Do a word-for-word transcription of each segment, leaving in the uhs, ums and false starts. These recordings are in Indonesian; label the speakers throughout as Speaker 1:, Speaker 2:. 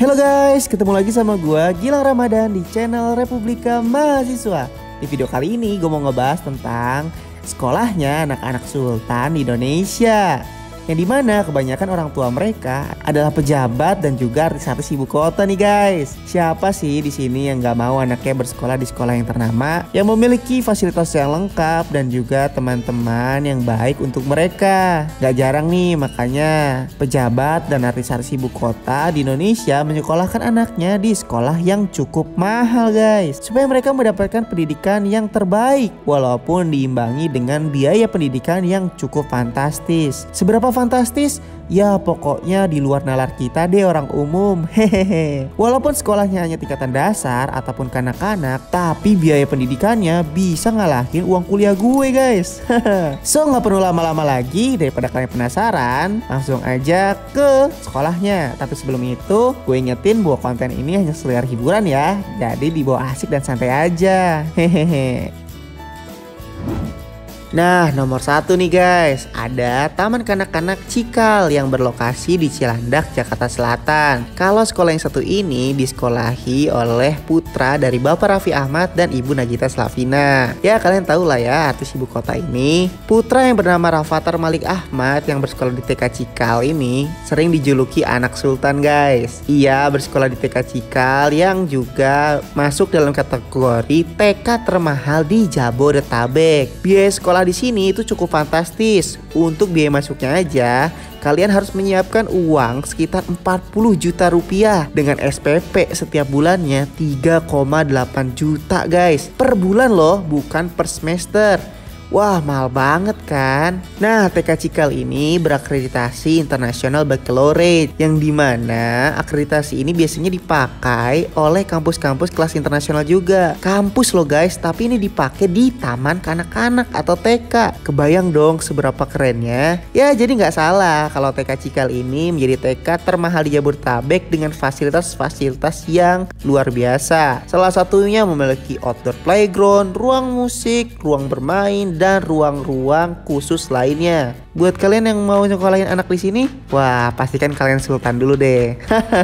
Speaker 1: Halo guys, ketemu lagi sama gue Gilang Ramadan di channel Republika Mahasiswa. Di video kali ini gue mau ngebahas tentang sekolahnya anak-anak sultan di Indonesia, yang dimana kebanyakan orang tua mereka adalah pejabat dan juga artis-artis ibu kota nih guys. Siapa sih di sini yang gak mau anaknya bersekolah di sekolah yang ternama, yang memiliki fasilitas yang lengkap dan juga teman-teman yang baik untuk mereka. Gak jarang nih makanya pejabat dan artis-artis ibu kota di Indonesia menyekolahkan anaknya di sekolah yang cukup mahal guys, supaya mereka mendapatkan pendidikan yang terbaik walaupun diimbangi dengan biaya pendidikan yang cukup fantastis. Seberapa fantastis? Ya pokoknya di luar nalar kita deh orang umum. Hehehe. Walaupun sekolahnya hanya tingkatan dasar ataupun kanak-kanak, tapi biaya pendidikannya bisa ngalahin uang kuliah gue guys. So nggak perlu lama-lama lagi, daripada kalian penasaran, langsung aja ke sekolahnya. Tapi sebelum itu gue ingetin bahwa konten ini hanya sekedar hiburan ya, jadi dibawa asik dan santai aja. Hehehe. Nah, nomor satu nih guys, ada Taman Kanak-Kanak Cikal yang berlokasi di Cilandak, Jakarta Selatan. Kalau sekolah yang satu ini disekolahi oleh putra dari Bapak Raffi Ahmad dan Ibu Nagita Slavina. Ya kalian tahu lah ya artis ibu kota ini. Putra yang bernama Rafathar Malik Ahmad yang bersekolah di T K Cikal ini sering dijuluki anak sultan guys. Ia bersekolah di T K Cikal yang juga masuk dalam kategori T K termahal di Jabodetabek. Biaya sekolah di sini itu cukup fantastis. Untuk biaya masuknya aja kalian harus menyiapkan uang sekitar empat puluh juta rupiah dengan S P P setiap bulannya tiga koma delapan juta guys. Per bulan loh, bukan per semester. Wah mahal banget kan. Nah T K Cikal ini berakreditasi International Baccalaureate, yang dimana akreditasi ini biasanya dipakai oleh kampus-kampus kelas internasional juga. Kampus loh guys, tapi ini dipakai di taman kanak-kanak atau T K. Kebayang dong seberapa kerennya. Ya jadi nggak salah kalau T K Cikal ini menjadi T K termahal di Jabodetabek dengan fasilitas-fasilitas yang luar biasa. Salah satunya memiliki outdoor playground, ruang musik, ruang bermain, dan ruang-ruang khusus lainnya. Buat kalian yang mau nyekolahin anak di sini, wah pastikan kalian sultan dulu deh.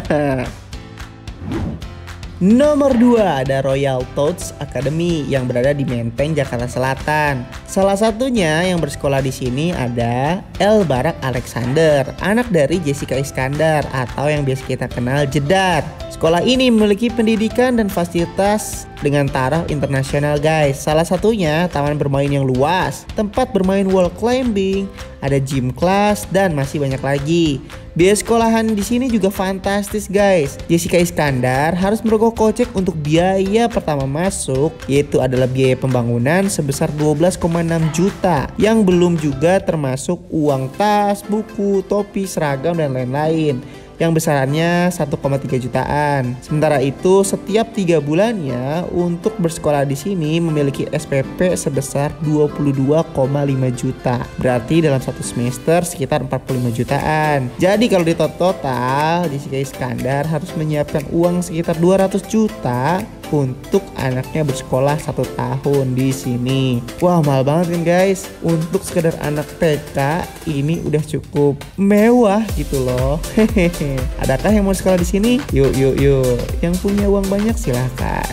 Speaker 1: Nomor dua ada Royal Touch Academy yang berada di Menteng, Jakarta Selatan. Salah satunya yang bersekolah di sini ada El Barak Alexander, anak dari Jessica Iskandar atau yang biasa kita kenal Jedar. Sekolah ini memiliki pendidikan dan fasilitas dengan taraf internasional guys. Salah satunya taman bermain yang luas, tempat bermain wall climbing, ada gym class, dan masih banyak lagi. Biaya sekolahan di sini juga fantastis guys. Jessica Iskandar harus merogoh kocek untuk biaya pertama masuk, yaitu adalah biaya pembangunan sebesar dua belas koma enam juta, yang belum juga termasuk uang tas, buku, topi, seragam, dan lain-lain, yang besarannya satu koma tiga jutaan. Sementara itu setiap tiga bulannya untuk bersekolah di sini memiliki S P P sebesar dua puluh dua koma lima juta. Berarti dalam satu semester sekitar empat puluh lima jutaan. Jadi kalau di total Jessica Iskandar harus menyiapkan uang sekitar dua ratus juta untuk anaknya bersekolah satu tahun di sini. Wah mahal banget kan guys. Untuk sekedar anak T K ini udah cukup mewah gitu loh. Hehehe. Adakah yang mau sekolah di sini? Yuk yuk yuk. Yang punya uang banyak silahkan.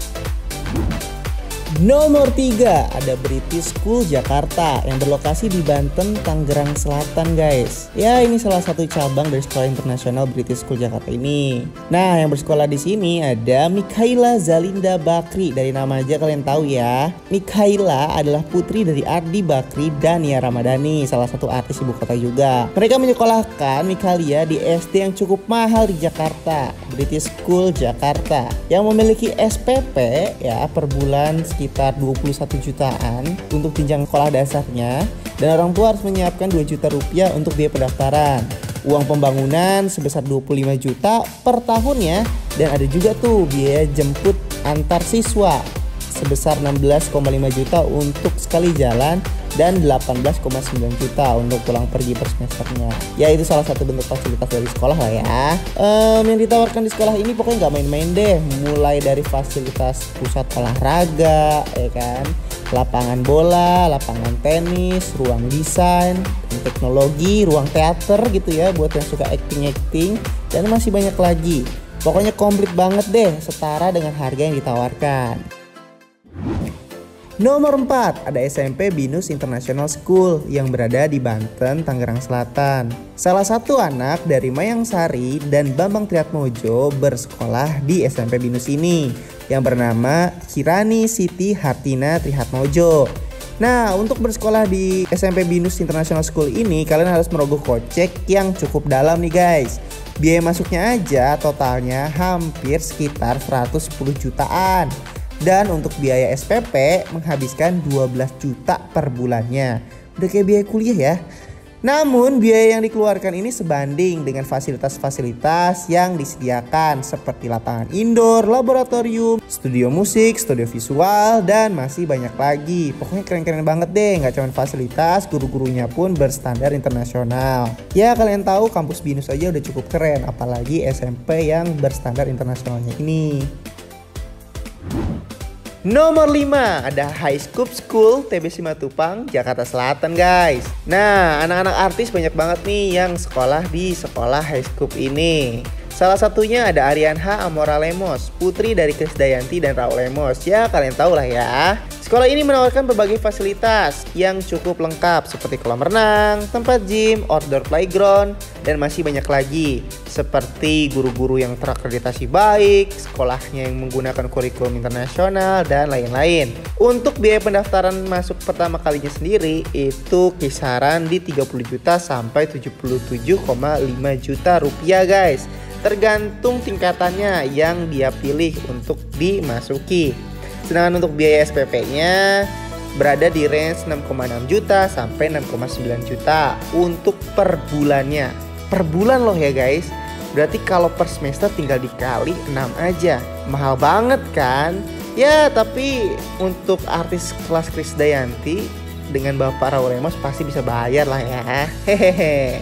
Speaker 1: Nomor tiga ada British School Jakarta yang berlokasi di Banten, Tangerang Selatan guys. Ya ini salah satu cabang dari sekolah internasional British School Jakarta ini. Nah yang bersekolah di sini ada Mikhaila Zalinda Bakri. Dari nama aja kalian tahu ya, Mikhaila adalah putri dari Ardi Bakri dan Nia Ramadhani, salah satu artis ibu kota juga. Mereka menyekolahkan Mikhaila di S D yang cukup mahal di Jakarta, British School Jakarta, yang memiliki S P P ya per bulan sekitar dua puluh satu jutaan untuk jenjang sekolah dasarnya, dan orang tua harus menyiapkan dua juta rupiah untuk biaya pendaftaran. Uang pembangunan sebesar dua puluh lima juta per tahunnya, dan ada juga tuh biaya jemput antar siswa sebesar enam belas koma lima juta untuk sekali jalan dan delapan belas koma sembilan juta untuk pulang pergi per semesternya. Ya itu salah satu bentuk fasilitas dari sekolah lah ya. um, Yang ditawarkan di sekolah ini pokoknya nggak main-main deh. Mulai dari fasilitas pusat olahraga ya kan, lapangan bola, lapangan tenis, ruang desain, teknologi, ruang teater gitu ya buat yang suka acting-acting, dan masih banyak lagi. Pokoknya komplit banget deh, setara dengan harga yang ditawarkan. Nomor empat, ada S M P Binus International School yang berada di Banten, Tangerang Selatan. Salah satu anak dari Mayang Sari dan Bambang Triatmojo bersekolah di S M P Binus ini yang bernama Kirani Siti Hartina Trihatmojo. Nah, untuk bersekolah di S M P Binus International School ini kalian harus merogoh kocek yang cukup dalam nih guys. Biaya masuknya aja totalnya hampir sekitar seratus sepuluh jutaan. Dan untuk biaya S P P menghabiskan dua belas juta per bulannya. Udah kayak biaya kuliah ya. Namun biaya yang dikeluarkan ini sebanding dengan fasilitas-fasilitas yang disediakan seperti lapangan indoor, laboratorium, studio musik, studio visual, dan masih banyak lagi. Pokoknya keren-keren banget deh, nggak cuma fasilitas, guru-gurunya pun berstandar internasional. Ya kalian tahu kampus Binus aja udah cukup keren, apalagi S M P yang berstandar internasionalnya ini. Nomor lima, ada High Scoop School T B Simatupang, Jakarta Selatan guys. Nah, anak-anak artis banyak banget nih yang sekolah di sekolah High Scoop ini. Salah satunya ada Arianha Amora Lemos, putri dari Krisdayanti dan Raul Lemos. Ya kalian tahu lah ya. Sekolah ini menawarkan berbagai fasilitas yang cukup lengkap seperti kolam renang, tempat gym, outdoor playground, dan masih banyak lagi. Seperti guru-guru yang terakreditasi baik, sekolahnya yang menggunakan kurikulum internasional, dan lain-lain. Untuk biaya pendaftaran masuk pertama kalinya sendiri itu kisaran di tiga puluh juta sampai tujuh puluh tujuh koma lima juta rupiah guys. Tergantung tingkatannya yang dia pilih untuk dimasuki. Sedangkan untuk biaya S P P-nya berada di range enam koma enam juta sampai enam koma sembilan juta untuk per bulannya. Per bulan loh ya guys. Berarti kalau per semester tinggal dikali enam aja. Mahal banget kan? Ya tapi untuk artis kelas Krisdayanti dengan Bapak Raul Lemos pasti bisa bayar lah ya. Hehehe.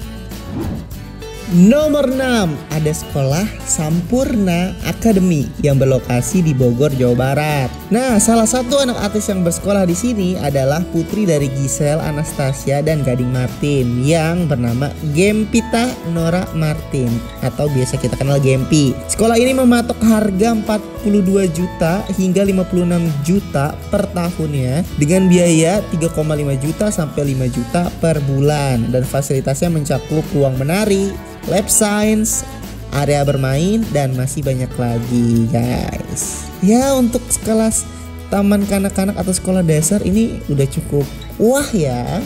Speaker 1: Nomor enam, ada sekolah Sampurna Academy yang berlokasi di Bogor, Jawa Barat. Nah, salah satu anak artis yang bersekolah di sini adalah putri dari Giselle Anastasia dan Gading Martin yang bernama Gempita Nora Martin atau biasa kita kenal Gempi. Sekolah ini mematok harga empat puluh dua juta hingga lima puluh enam juta per tahunnya dengan biaya tiga koma lima juta sampai lima juta per bulan dan fasilitasnya mencakup ruang menari, lab science, area bermain, dan masih banyak lagi guys. Ya untuk sekelas taman kanak-kanak atau sekolah dasar ini udah cukup wah ya.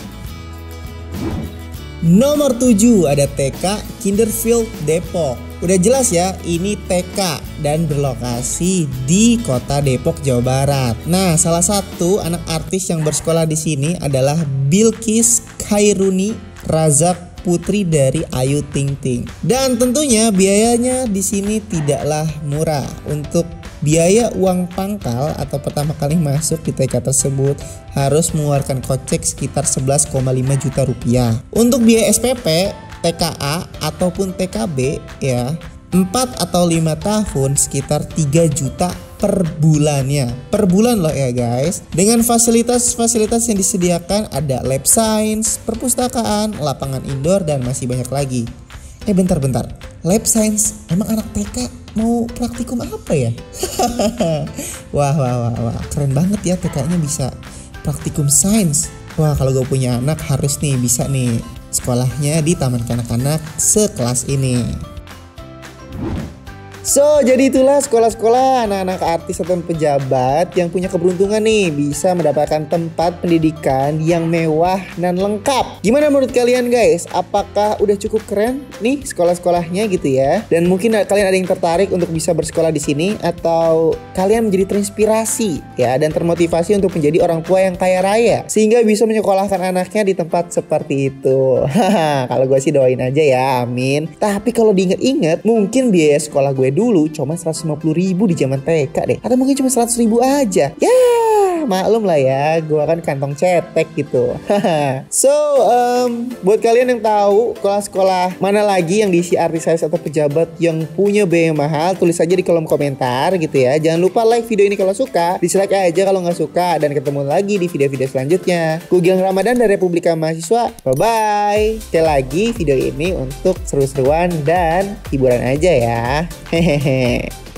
Speaker 1: Nomor tujuh, ada T K Kinderfield Depok. Udah jelas ya, ini T K dan berlokasi di kota Depok, Jawa Barat. Nah, salah satu anak artis yang bersekolah di sini adalah Bilkis Khairuni Razak, putri dari Ayu Ting Ting. Dan tentunya biayanya di sini tidaklah murah. Untuk biaya uang pangkal atau pertama kali masuk di T K tersebut harus mengeluarkan kocek sekitar sebelas koma lima juta rupiah. Untuk biaya S P P, T K A ataupun T K B ya empat atau lima tahun sekitar tiga juta per bulannya. Per bulan loh ya guys. Dengan fasilitas-fasilitas yang disediakan ada lab science, perpustakaan, lapangan indoor, dan masih banyak lagi. Eh bentar-bentar, lab science emang anak T K mau praktikum apa ya? wah, wah, wah, wah, keren banget ya T K-nya bisa praktikum sains. Wah kalau gue punya anak harus nih bisa nih sekolahnya di taman kanak-kanak sekelas ini. So, jadi itulah sekolah-sekolah anak-anak artis atau pejabat yang punya keberuntungan nih bisa mendapatkan tempat pendidikan yang mewah dan lengkap. Gimana menurut kalian guys? Apakah udah cukup keren nih sekolah-sekolahnya gitu ya? Dan mungkin kalian ada yang tertarik untuk bisa bersekolah di sini atau kalian menjadi terinspirasi ya dan termotivasi untuk menjadi orang tua yang kaya raya sehingga bisa menyekolahkan anaknya di tempat seperti itu. Haha, kalau gue sih doain aja ya, amin. Tapi kalau diinget-inget mungkin biaya sekolah gue dulu cuma seratus lima puluh ribu di zaman T K deh, atau mungkin cuma seratus ribu aja ya. ya maklum lah ya, gua kan kantong cetek gitu. So, um, buat kalian yang tahu sekolah-sekolah mana lagi yang diisi artis atau pejabat yang punya biaya mahal, tulis aja di kolom komentar gitu ya. Jangan lupa like video ini kalau suka, dislike aja kalau nggak suka, dan ketemu lagi di video-video selanjutnya. Gue Gilang Ramadan dari Republika Mahasiswa. Bye-bye. Sekali lagi video ini untuk seru-seruan dan hiburan aja ya. Hehehe.